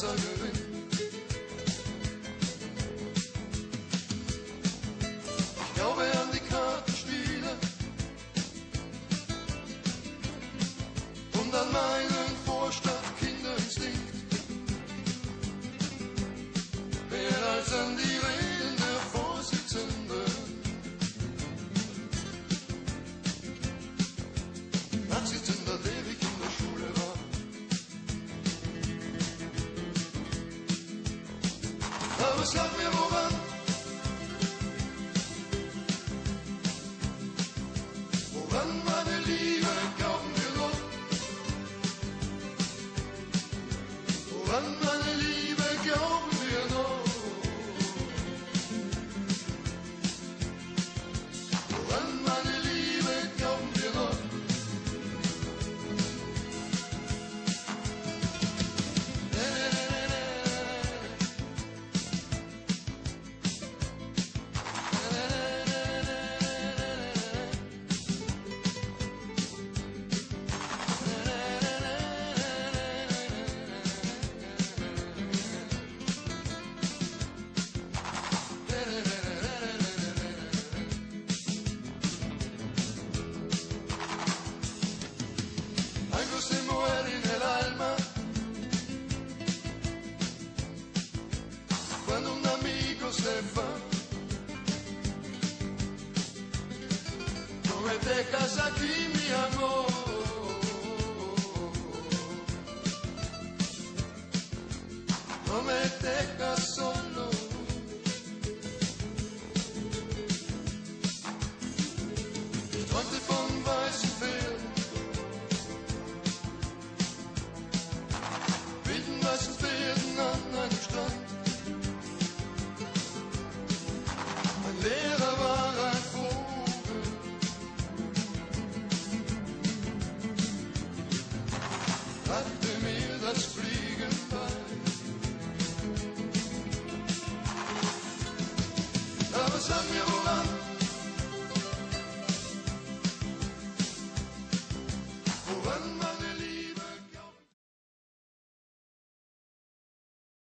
Wasser gewinnt. Ich glaube an die Kartenspiele und an meinen Vorstadtkinderinstinkt, mehr als an die Reden der Vorsitzende. Nachsitzender, der ich in der Schule war. Aber sag mir woran, woran meine Liebe glauben wir noch? Woran meine Liebe glauben wir noch? Woran meine Liebe glauben wir noch? Algo se muere en el alma cuando un amigo se va. No me dejas aquí, mi amor. No me dejas solo. Ich träumte von weißen Pferden, wilden weißen Pferden an einem Strand. Mein Lehrer war ein Vogel, brachte mir das Fliegen bei. Aber sag mir woran,